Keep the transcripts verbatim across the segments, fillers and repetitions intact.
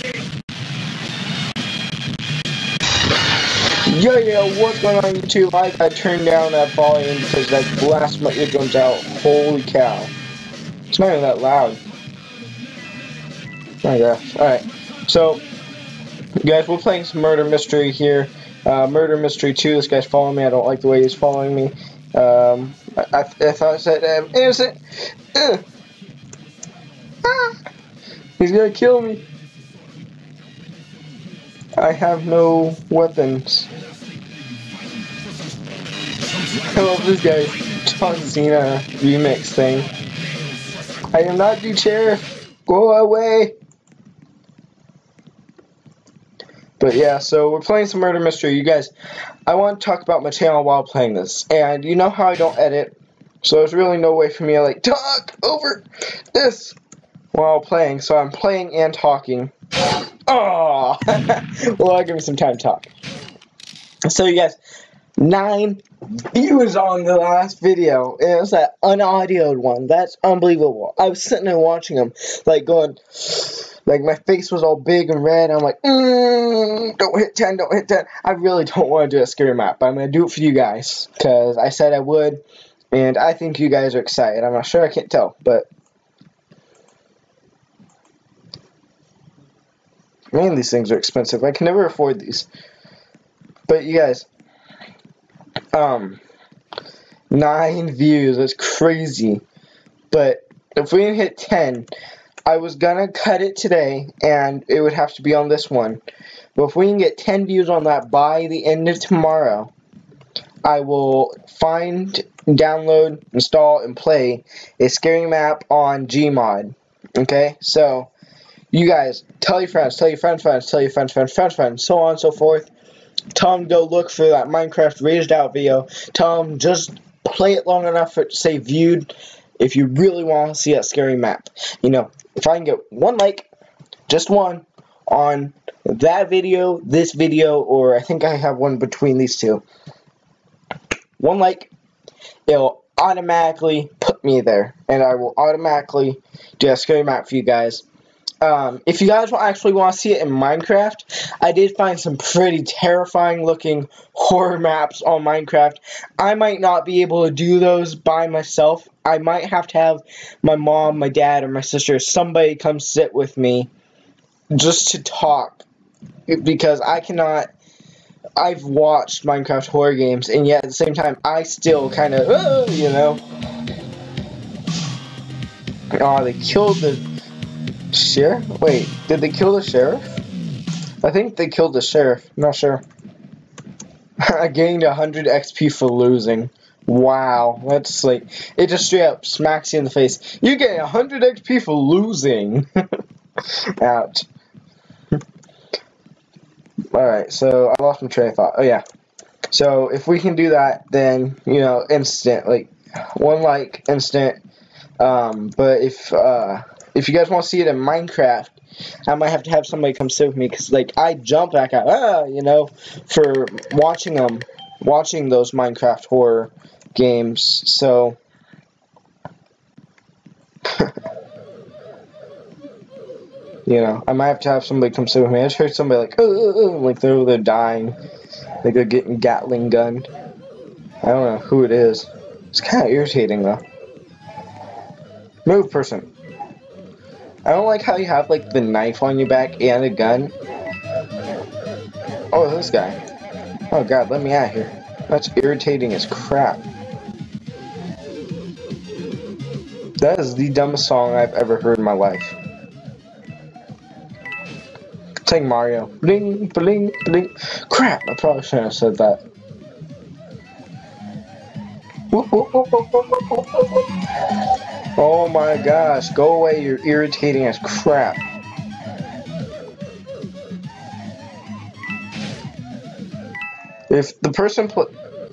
Yo, yo, what's going on YouTube? I gotta turn down that volume because that blasts my eardrums out. Holy cow. It's not even that loud. Oh my gosh. Alright. So, guys, we're playing some Murder Mystery here. Uh, Murder Mystery two. This guy's following me. I don't like the way he's following me. Um, I, I, I thought I said um, innocent. Uh. Ah. He's gonna kill me. I have no weapons. I love this guy's John Cena remix thing. I am not the sheriff. Go away. But yeah, so we're playing some Murder Mystery. You guys, I want to talk about my channel while playing this. And you know how I don't edit, so there's really no way for me to like talk over this while playing. So I'm playing and talking. Oh, well, I'll give me some time to talk. So you guys, nine views on the last video, and it was that unaudioed one. That's unbelievable. I was sitting there watching them, like going, like my face was all big and red. I'm like, mm, don't hit ten, don't hit ten. I really don't want to do a scary map, but I'm gonna do it for you guys because I said I would, and I think you guys are excited. I'm not sure, I can't tell, but. Man, these things are expensive. I can never afford these. But you guys, um, nine views. That's crazy. But if we didn't hit ten, I was gonna cut it today, and it would have to be on this one. But if we can get ten views on that by the end of tomorrow, I will find, download, install, and play a scary map on Gmod. Okay, so. You guys, tell your friends, tell your friends, friends, tell your friends, friends, friends, friends, so on and so forth. Tell them to go look for that Minecraft raised out video. Tell them just play it long enough for it to say viewed if you really want to see that scary map. You know, if I can get one like, just one, on that video, this video, or I think I have one between these two. One like, it'll automatically put me there, and I will automatically do a scary map for you guys. Um, if you guys actually want to see it in Minecraft, I did find some pretty terrifying looking horror maps on Minecraft. I might not be able to do those by myself. I might have to have my mom, my dad, or my sister, somebody come sit with me just to talk. Because I cannot, I've watched Minecraft horror games, and yet at the same time, I still kind of, uh, you know. Oh, they killed the... Sheriff? Wait, did they kill the sheriff? I think they killed the sheriff. I'm not sure. I gained one hundred X P for losing. Wow, that's like, it just straight up smacks you in the face. You get one hundred X P for losing. Ouch. Alright, so I lost my train of thought. Oh yeah. So if we can do that, then, you know, instant, like, one like, instant. Um, but if, uh... If you guys want to see it in Minecraft, I might have to have somebody come sit with me, because, like, I jump back out, ah, you know, for watching them, watching those Minecraft horror games, so, you know, I might have to have somebody come sit with me. I just heard somebody, like, oh, like, they're, they're dying, like, they're getting Gatling gunned. I don't know who it is. It's kind of irritating, though. Move, person. I don't like how you have, like, the knife on your back and a gun. Oh, this guy. Oh, God, let me out of here. That's irritating as crap. That is the dumbest song I've ever heard in my life. It's like Mario. Bling, bling, bling. Crap, I probably shouldn't have said that. Whoop, whoop, whoop, whoop, whoop, whoop, whoop. Oh my gosh, go away, you're irritating as crap. If the person pl-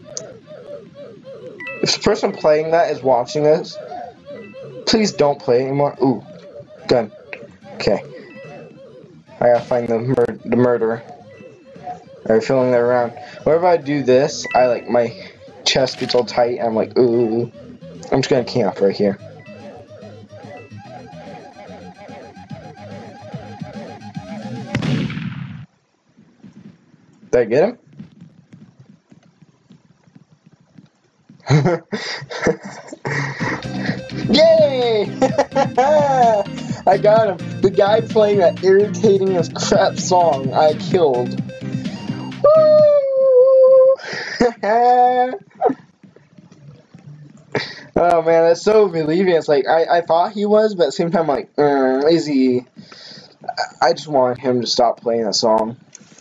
If the person playing that is watching this, please don't play anymore. Ooh, gun. Okay. I gotta find the, mur the murderer. Alright, feeling that around. Whenever I do this, I like, my chest gets all tight, and I'm like, ooh. I'm just gonna camp right here. Did I get him? Yay! I got him. The guy playing that irritating as crap song I killed. Woo! Oh man, that's so relieving. It's like I, I thought he was, but at the same time, like, mm, is he? I just want him to stop playing that song.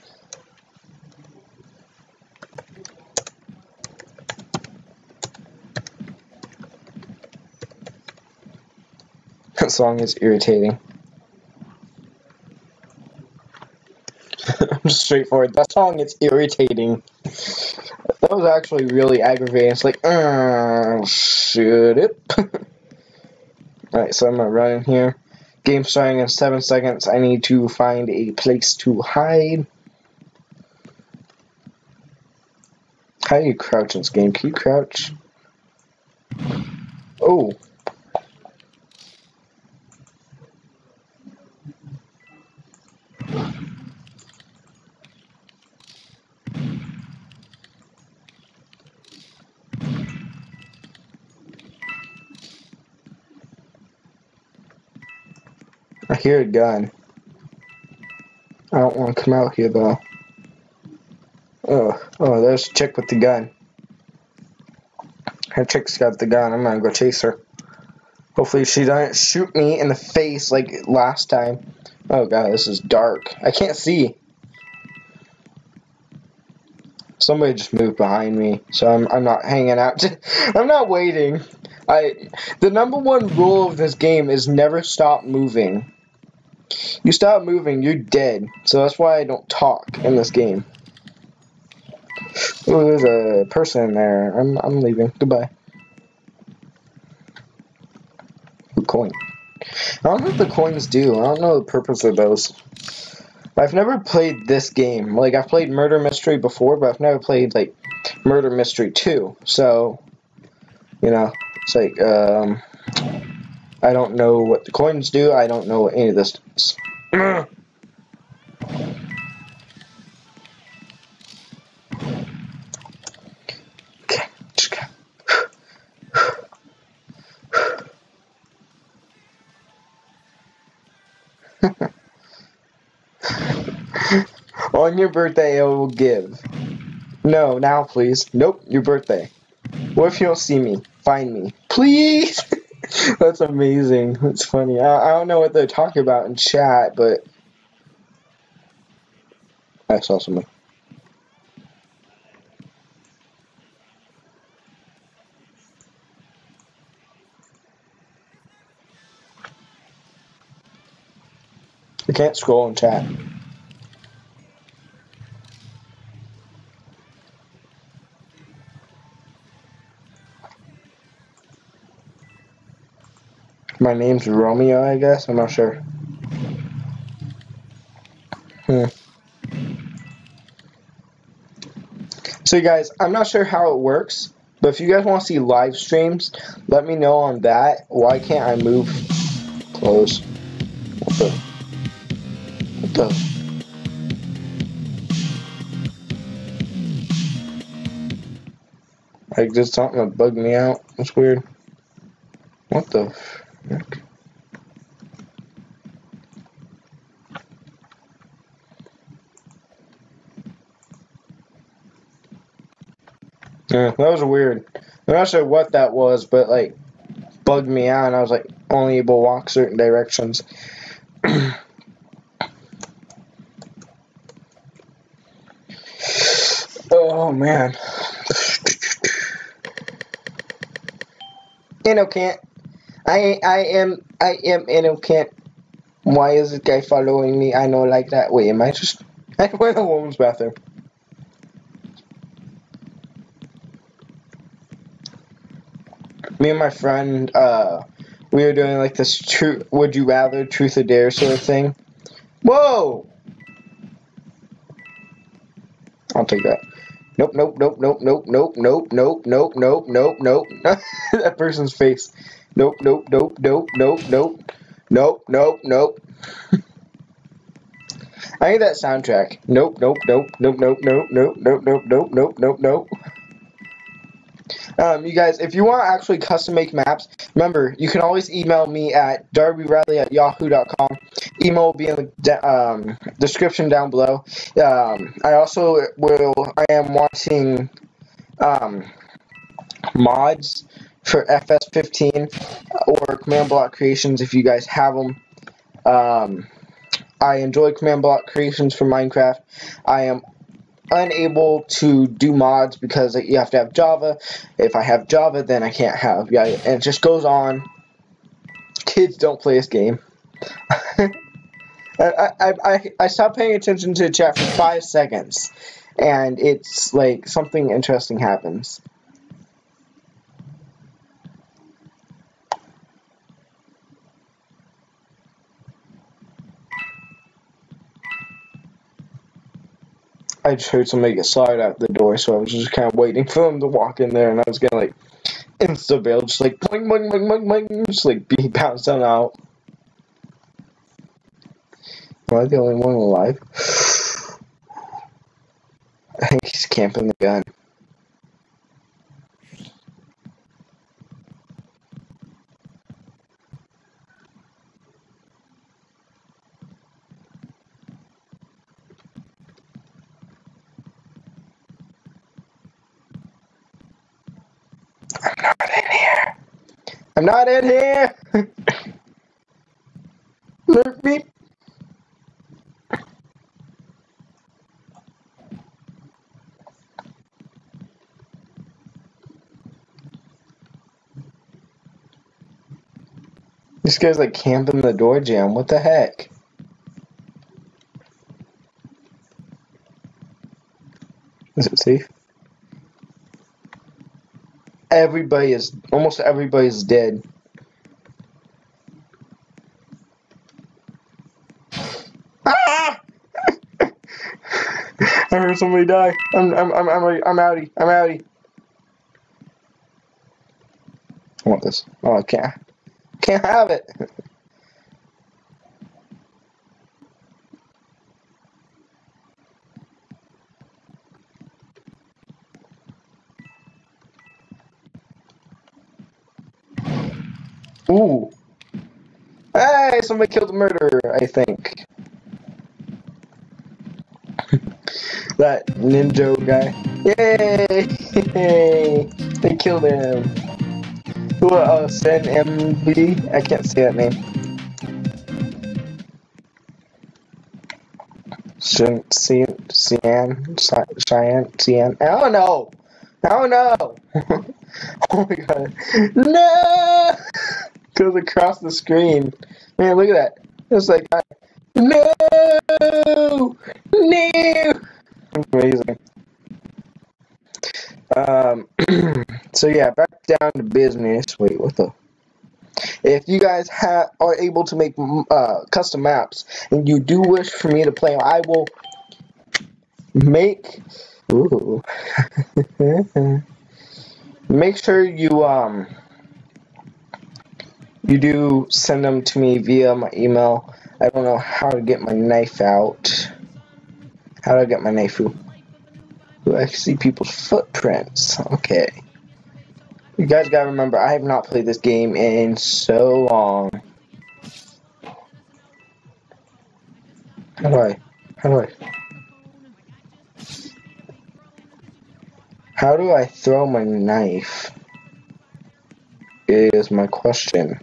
That song is irritating. I'm just straightforward. That song is irritating. That was actually really aggravating. It's like, uh, shoot it. Alright, so I'm gonna run in here. Game starting in seven seconds. I need to find a place to hide. How do you crouch in this game? Can you crouch? Oh. I hear a gun. I don't want to come out here though. Oh, oh, there's a chick with the gun. Her chick's got the gun. I'm gonna go chase her. Hopefully she doesn't shoot me in the face like last time. Oh god, this is dark. I can't see. Somebody just moved behind me, so I'm I'm not hanging out. I'm not waiting. I the number one rule of this game is never stop moving. You stop moving, you're dead. So that's why I don't talk in this game. Oh, there's a person in there. I'm I'm leaving. Goodbye. Ooh, coin. I don't know what the coins do. I don't know the purpose of those. I've never played this game. Like, I've played Murder Mystery before, but I've never played, like, Murder Mystery two. So, you know, it's like, um, I don't know what the coins do. I don't know what any of this does. Okay, just go. On your birthday, I will give. No, now please. Nope, your birthday. What if you don't see me? Find me. Please! That's amazing. That's funny. I, I don't know what they're talking about in chat, but... I saw someone. I can't scroll in chat. My name's Romeo, I guess? I'm not sure. Hmm. So, guys, I'm not sure how it works, but if you guys want to see live streams, let me know on that. Why can't I move close? What the? What the? Like, did something that bugged me out? That's weird. What the frick? Yeah, that was weird. I'm not sure what that was, but, like, bugged me out, and I was, like, only able to walk certain directions. Oh, man. Innocent. I I am I am innocent. Why is this guy following me? I know like that. Wait, am I just I went to the woman's bathroom. Me and my friend, uh, we were doing like this true would you rather truth or dare sort of thing. Whoa! I'll take that. Nope, nope, nope, nope, nope, nope, nope, nope, nope, nope, nope, nope. That person's face. Nope, nope, nope, nope, nope, nope, nope, nope, nope. I need that soundtrack. Nope, nope, nope, nope, nope, nope, nope, nope, nope, nope, nope, nope, nope. Um, you guys, if you want to actually custom make maps, remember, you can always email me at darby riley at yahoo dot com. Email will be in the um, description down below. Um, I also will, I am wanting um, mods for F S fifteen or Command Block Creations if you guys have them. Um, I enjoy Command Block Creations for Minecraft. I am unable to do mods because you have to have Java. If I have Java, then I can't have, yeah, and it just goes on. Kids don't play this game. I, I, I, I stopped paying attention to the chat for five seconds, and it's like something interesting happens. I just heard somebody get slide out the door, so I was just kind of waiting for them to walk in there, and I was gonna like insta bail, just like boing boing boing boing boing, just like be bouncing out. Am I the only one alive? I think he's camping the gun. I'm not in here. I'm not in here. Let me. This guy's like camping the door jam. What the heck? Is it safe? Everybody is, almost everybody's dead. Ah! I heard somebody die. I'm, I'm, I'm, I'm, I'm outie. I'm outie. I want this. Oh, I can't. Can't have it. Ooh. Hey, somebody killed the murderer, I think. That ninja guy. Yay! They killed him. Who, uh, Sen M B? I can't say that name. Shen, Cian, Cian, Cheyenne, Cian. I don't know. I don't know. Oh my god. No! Goes across the screen. Man, look at that. It's like, no! No! Amazing. Um, so yeah, back down to business. Wait, what the? If you guys ha are able to make uh, custom maps and you do wish for me to play them, I will make. Ooh. Make sure you um you do send them to me via my email. I don't know how to get my knife out. How do I get my knife out? Ooh, I see people's footprints. Okay. You guys gotta remember, I have not played this game in so long. How do I? How do I? How do I throw my knife? Is my question.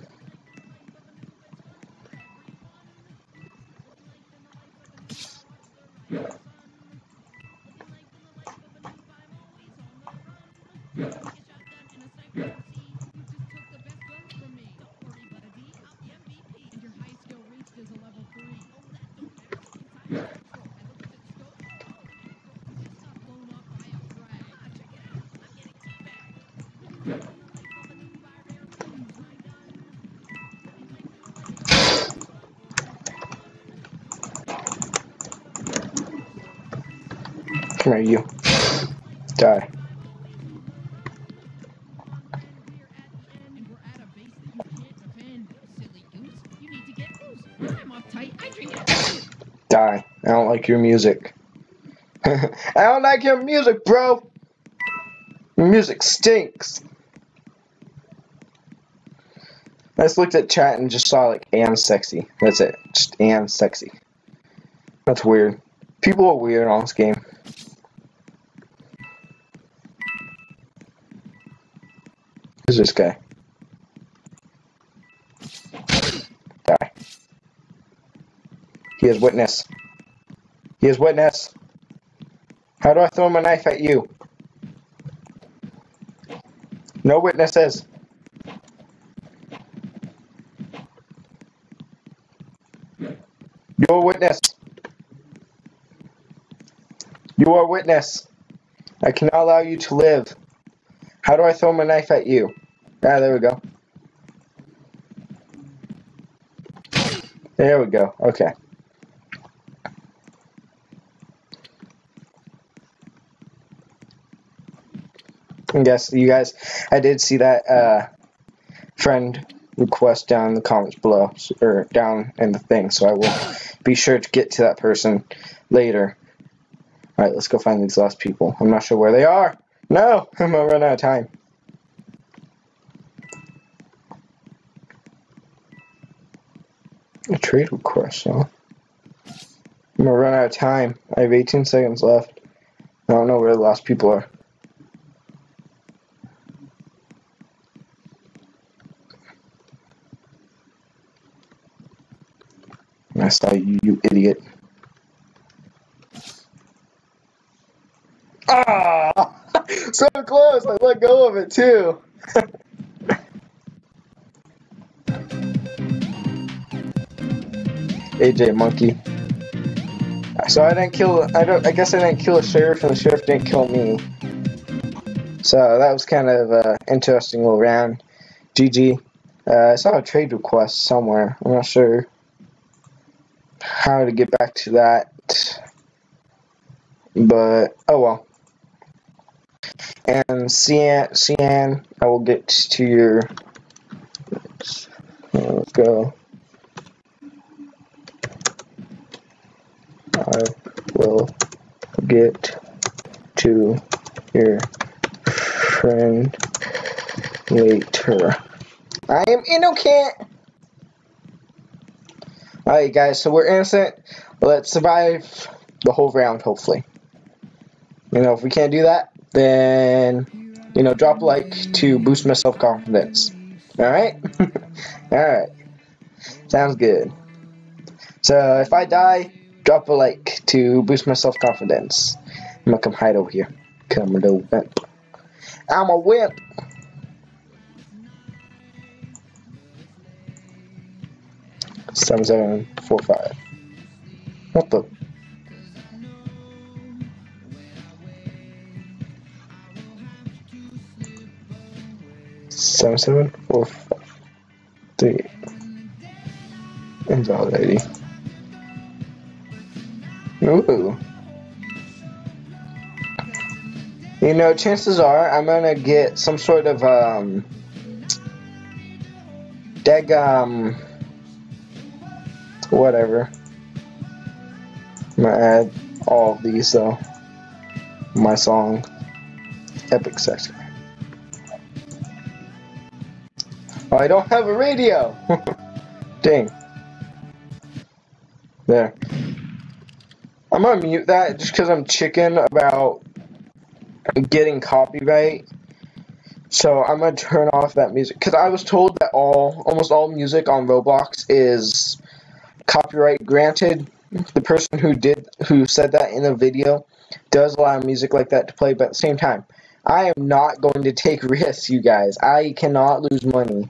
Come here, you. Die. Die. I don't like your music. I don't like your music, bro. Your music stinks. I just looked at chat and just saw like and sexy. That's it. Just and sexy. That's weird. People are weird on this game. Who's this guy? Die. He is witness. He is witness. How do I throw my knife at you? No witnesses. You're a witness. You are a witness. I cannot allow you to live. How do I throw my knife at you? Ah, there we go. There we go. Okay. I guess you guys, I did see that uh, friend request down in the comments below, or down in the thing, so I will be sure to get to that person later. Alright, let's go find these last people. I'm not sure where they are. No! I'm gonna run out of time. A trade request, huh? I'm gonna run out of time. I have eighteen seconds left. I don't know where the last people are. I saw you, you idiot. Ah! So close! I let go of it too! A J Monkey. So I didn't kill. I don't. I guess I didn't kill a sheriff, and the sheriff didn't kill me. So that was kind of an interesting little round. G G. Uh, I saw a trade request somewhere. I'm not sure how to get back to that, but oh well. And Cian, Cian, I will get to your. Let's, let's go. I will get to your friend later. I am innocent. Alright guys, so we're innocent. Let's survive the whole round, hopefully. You know, if we can't do that, then, you know, drop a like to boost my self-confidence. Alright? Alright. Sounds good. So, if I die, drop a like to boost my self-confidence. I'm gonna come hide over here. Come a wimp. I'm a wimp! seven seven four five. What the? Seven seven four five three. Invalidating. Ooh. You know, chances are I'm gonna get some sort of um dag um whatever. I'm gonna add all of these though. My song. Epic section. Oh, I don't have a radio! Dang. There. I'm gonna mute that just because I'm chicken about getting copyright. So I'm gonna turn off that music. Because I was told that all, almost all music on Roblox is copyright granted. The person who did, who said that in the video does allow music like that to play, but at the same time, I am not going to take risks, you guys. I cannot lose money.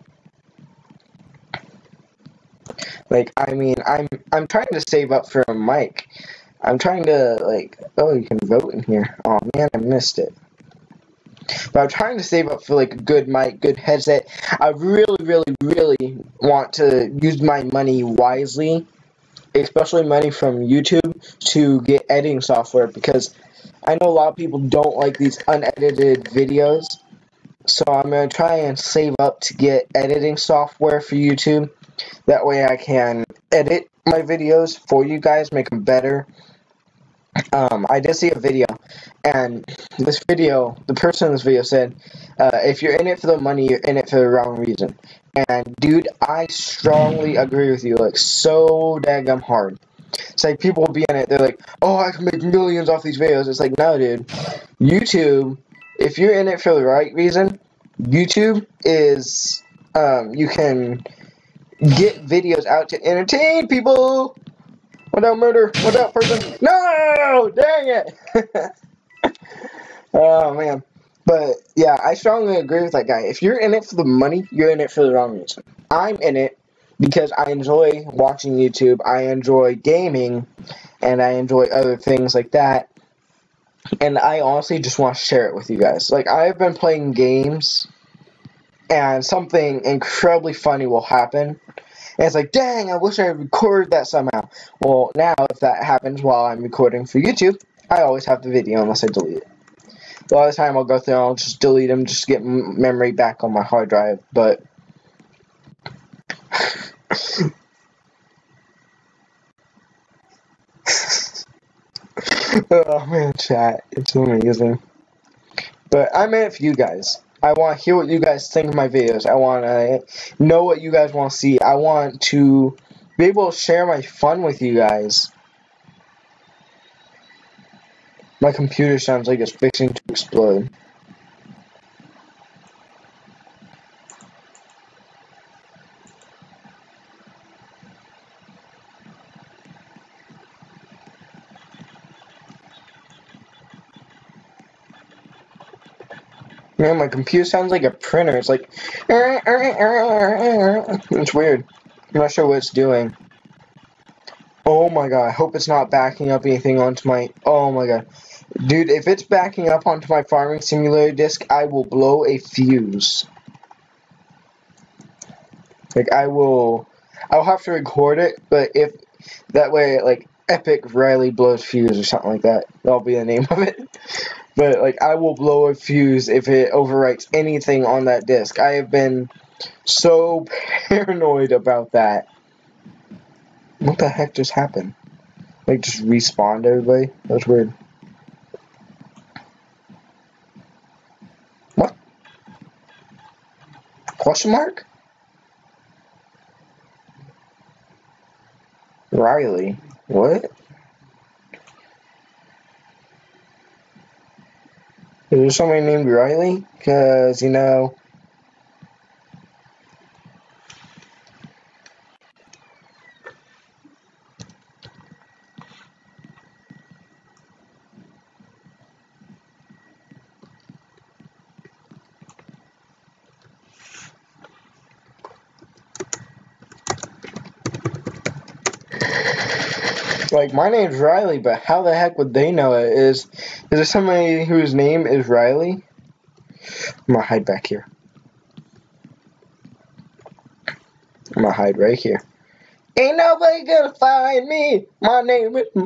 Like, I mean, I'm I'm trying to save up for a mic. I'm trying to, like, oh, you can vote in here. Oh, man, I missed it. But I'm trying to save up for, like, a good mic, good headset. I really, really, really want to use my money wisely, especially money from YouTube, to get editing software, because I know a lot of people don't like these unedited videos. So I'm going to try and save up to get editing software for YouTube. That way I can edit my videos for you guys, make them better. Um, I did see a video, and this video, the person in this video said, uh, if you're in it for the money, you're in it for the wrong reason. And dude, I strongly agree with you, like, so daggum hard. It's like, people will be in it, they're like, oh, I can make millions off these videos. It's like, no, dude. YouTube, if you're in it for the right reason, YouTube is, um, you can get videos out to entertain people without murder, without person. No! Dang it! Oh, man. But, yeah, I strongly agree with that guy. If you're in it for the money, you're in it for the wrong reason. I'm in it because I enjoy watching YouTube, I enjoy gaming, and I enjoy other things like that. And I honestly just want to share it with you guys. Like, I've been playing games, and something incredibly funny will happen. And it's like, dang, I wish I recorded that somehow. Well, now, if that happens while I'm recording for YouTube, I always have the video unless I delete it. A lot of the time I'll go through and I'll just delete them just to get m memory back on my hard drive, but... Oh man, chat, it's amazing. But I'm in it for you guys. I want to hear what you guys think of my videos. I want to know what you guys want to see. I want to be able to share my fun with you guys. My computer sounds like it's fixing to explode. Man, my computer sounds like a printer. It's like... It's weird. I'm not sure what it's doing. Oh my god, I hope it's not backing up anything onto my... Oh my god. Dude, if it's backing up onto my Farming Simulator disc, I will blow a fuse. Like, I will... I'll have to record it, but if... That way, like, Epic Riley blows fuse or something like that. That'll be the name of it. But, like, I will blow a fuse if it overwrites anything on that disc. I have been so paranoid about that. What the heck just happened? Like, just respawned everybody? That's weird. What? Question mark? Riley. What? Is there somebody named Riley? Because, you know... Like, my name's Riley, but how the heck would they know it? Is, is there somebody whose name is Riley? I'm gonna hide back here. I'm gonna hide right here. Ain't nobody gonna find me. My name is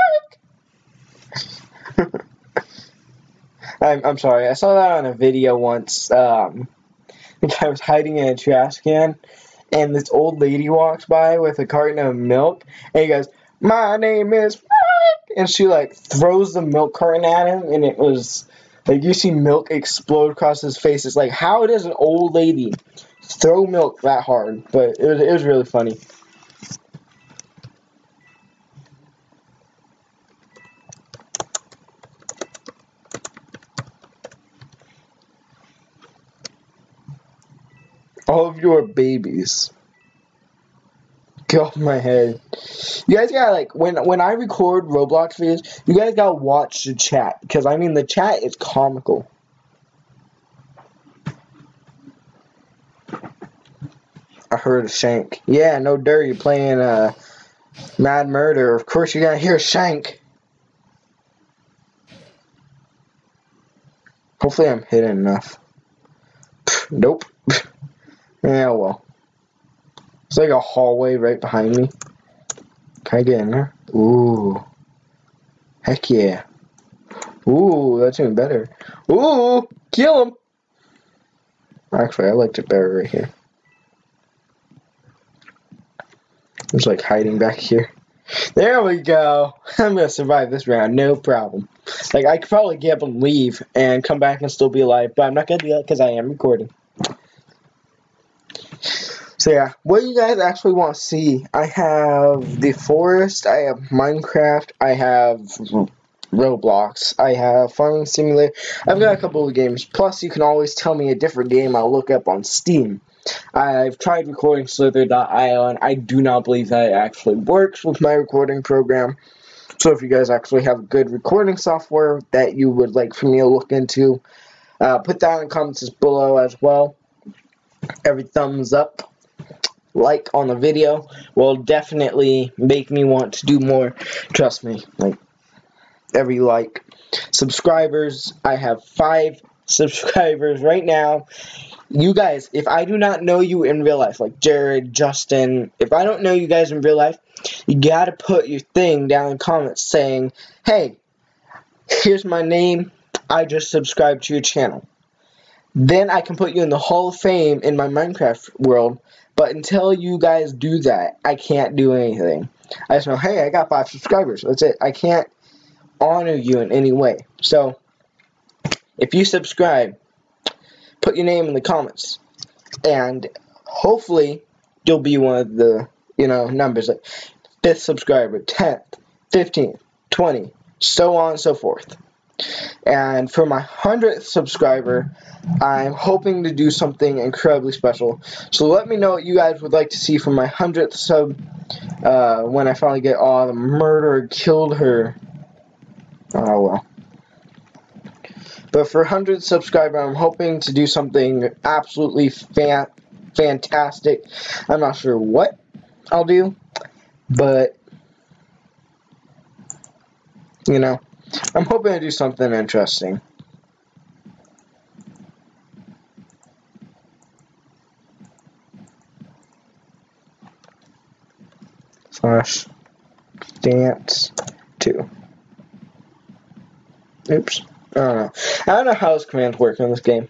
Mike. I'm, I'm sorry. I saw that on a video once. Um, the guy was hiding in a trash can, and this old lady walks by with a carton of milk, and he goes, my name is Mike, and she like throws the milk carton at him, and it was like you see milk explode across his face. It's like, how does an old lady throw milk that hard? But it was it was really funny. All of you are babies. Get off my head. You guys gotta, like, when when I record Roblox videos, you guys gotta watch the chat. Because, I mean, the chat is comical. I heard a shank. Yeah, no dirt, you're playing uh, Mad Murder. Of course you gotta hear a shank. Hopefully I'm hidden enough. Pfft, nope. Yeah, well. It's like a hallway right behind me. Can I get in there? Ooh. Heck yeah. Ooh, that's even better. Ooh, kill him. Actually, I liked it better right here. It's like hiding back here. There we go. I'm gonna survive this round, no problem. Like, I could probably get up and leave and come back and still be alive, but I'm not gonna do that because I am recording. So yeah, what do you guys actually want to see? I have the forest, I have Minecraft, I have Roblox, I have Farming Simulator. I've got a couple of games. Plus, you can always tell me a different game I'll look up on Steam. I've tried recording Slither dot i o, and I do not believe that it actually works with my recording program. So if you guys actually have good recording software that you would like for me to look into, uh, put that in the comments below as well. Every thumbs up, like on the video will definitely make me want to do more. Trust me, like, every like. Subscribers, I have five subscribers right now. You guys, if I do not know you in real life, like Jared, Justin, if I don't know you guys in real life, you gotta put your thing down in comments saying, hey, here's my name, I just subscribed to your channel. Then I can put you in the Hall of Fame in my Minecraft world, but until you guys do that, I can't do anything. I just know, hey, I got five subscribers, that's it. I can't honor you in any way. So, if you subscribe, put your name in the comments, and hopefully you'll be one of the, you know, numbers, like fifth subscriber, tenth, fifteenth, twentieth, so on and so forth. And for my hundredth subscriber, I'm hoping to do something incredibly special. So let me know what you guys would like to see from my hundredth sub, uh, when I finally get, oh, the murderer killed her. Oh well. But for one hundred subscribers, I'm hoping to do something absolutely fan fantastic. I'm not sure what I'll do, but, you know, I'm hoping to do something interesting. Slash dance two. Oops. I don't know. I don't know how those commands work in this game.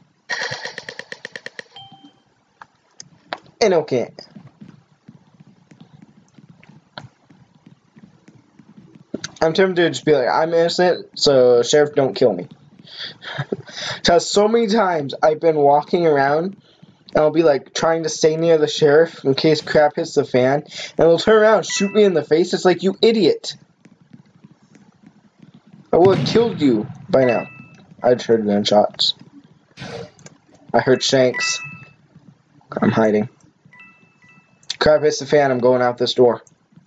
And okay. I'm tempted to just be like, I'm innocent, so sheriff, don't kill me. Because so many times I've been walking around, and I'll be like trying to stay near the sheriff in case crap hits the fan, and they'll turn around and shoot me in the face. It's like, you idiot. I would have killed you by now. I just heard gunshots. I heard Shanks. I'm hiding. Crap hits the fan, I'm going out this door.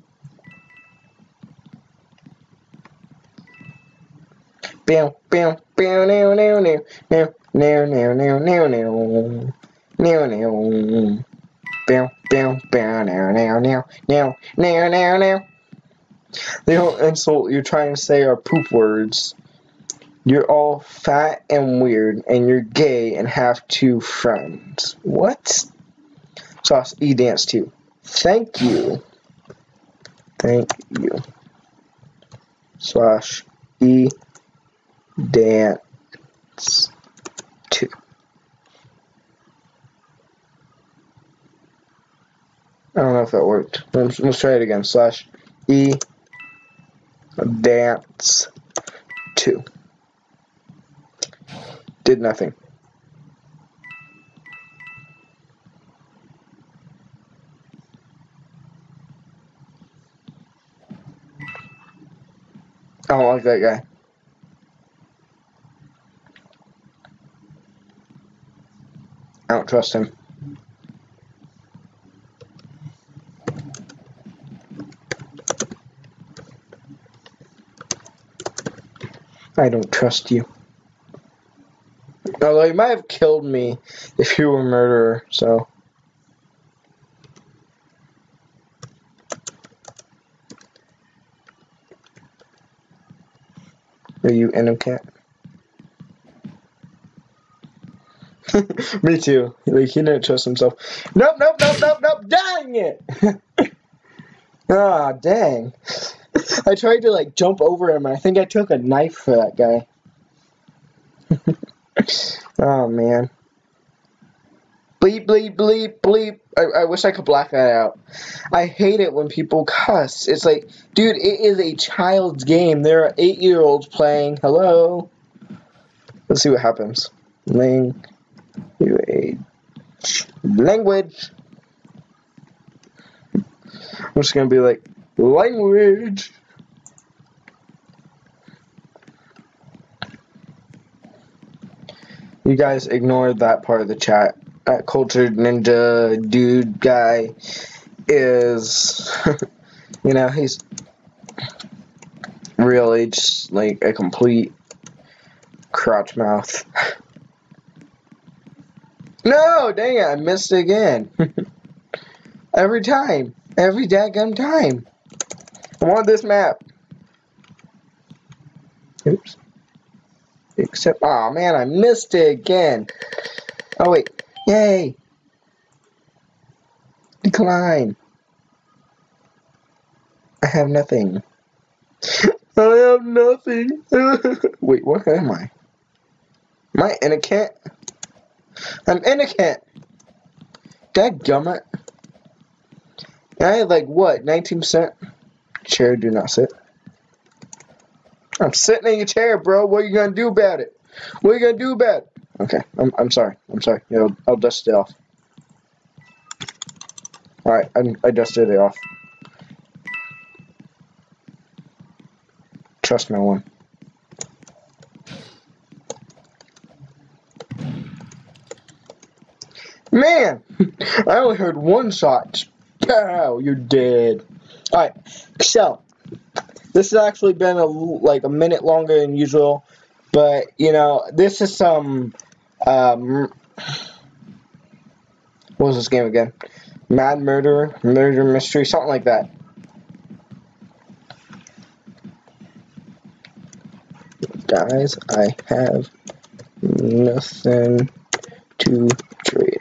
Bam, bam, bam, now, now, now, now, now, now, now, now, now, now, now, bam, bam, bam, now, now, now, now, now, now, now. The whole insult you're trying to say are poop words. You're all fat and weird, and you're gay and have two friends. What? Sauce E dance two. Thank you. Thank you. Slash E dance two. I don't know if that worked. Let's, let's try it again. Slash E dance two. Did nothing. I don't like that guy. I don't trust him. I don't trust you. Although you might have killed me if you were a murderer, so. Are you Enocat? Me too. Like, he didn't trust himself. Nope, nope, nope, nope, nope. Dang it! Ah, dang. I tried to, like, jump over him, and I think I took a knife for that guy. Oh, man. Bleep, bleep, bleep, bleep. I, I wish I could black that out. I hate it when people cuss. It's like, dude, it is a child's game. There are eight-year-olds playing. Hello? Let's see what happens. Language. Language. I'm just gonna be like, language. You guys ignored that part of the chat. That cultured ninja dude guy is, you know, he's really just like a complete crotch mouth. No, dang it, I missed it again. Every time. Every daggum time. I want this map. Oops. Except, oh man, I missed it again. Oh wait, yay. Decline. I have nothing. I have nothing. Wait, what am I? Am I in a cat? I'm in a cat. Dadgummit. I had like what, nineteen percent? Chair, do not sit. I'm sitting in your chair, bro. What are you gonna do about it? What are you gonna do about it? Okay, I'm I'm sorry. I'm sorry. Yeah, I'll, I'll dust it off. All right, I'm, I dusted it off. Trust no one. Man, I only heard one shot. Pow! You're dead. All right, so. This has actually been a, like a minute longer than usual, but you know, this is some, um, what was this game again? Mad Murder, Murder Mystery, something like that. Guys, I have nothing to trade.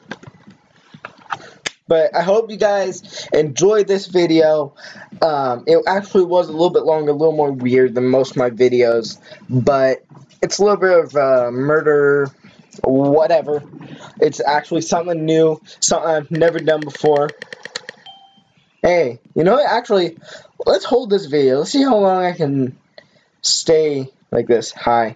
But I hope you guys enjoyed this video. Um, it actually was a little bit longer, a little more weird than most of my videos. But it's a little bit of uh, murder, whatever. It's actually something new, something I've never done before. Hey, you know what? Actually, let's hold this video. Let's see how long I can stay like this. Hi.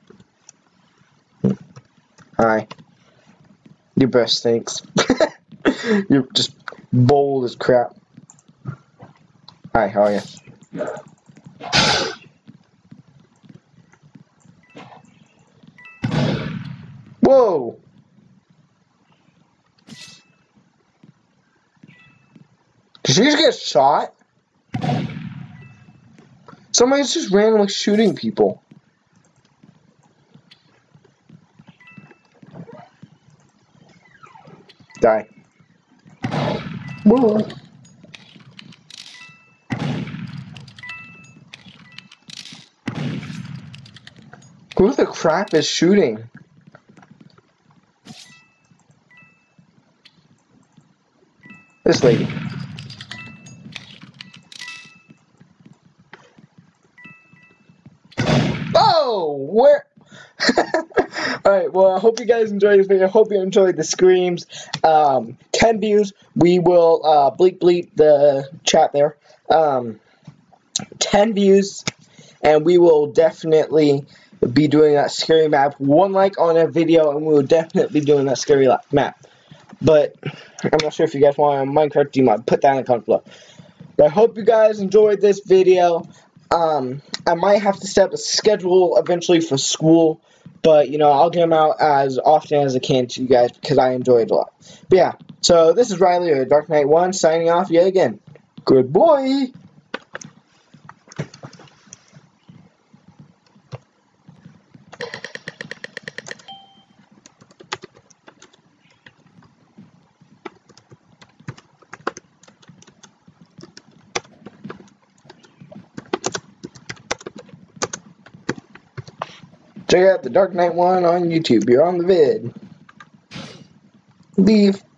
Hi. Your breath stinks. You're just bold as crap. Hi, how are you? Whoa! Did she just get shot? Somebody's just randomly shooting people. Die. Whoa. Who the crap is shooting? This lady. Oh, where? Alright, well, I hope you guys enjoyed this video. I hope you enjoyed the screams. Um, ten views. We will uh, bleep bleep the chat there. Um, ten views, and we will definitely be doing that scary map. One like on a video, and we will definitely be doing that scary map. But I'm not sure if you guys want a Minecraft Gmod. Put that in the comments below. But I hope you guys enjoyed this video. Um, I might have to set up a schedule eventually for school, but, you know, I'll get them out as often as I can to you guys because I enjoy it a lot. But, yeah, so this is Riley or Dark Knight one signing off yet again. Good boy! Check out the Dark Knight one on YouTube. You're on the vid. Leave.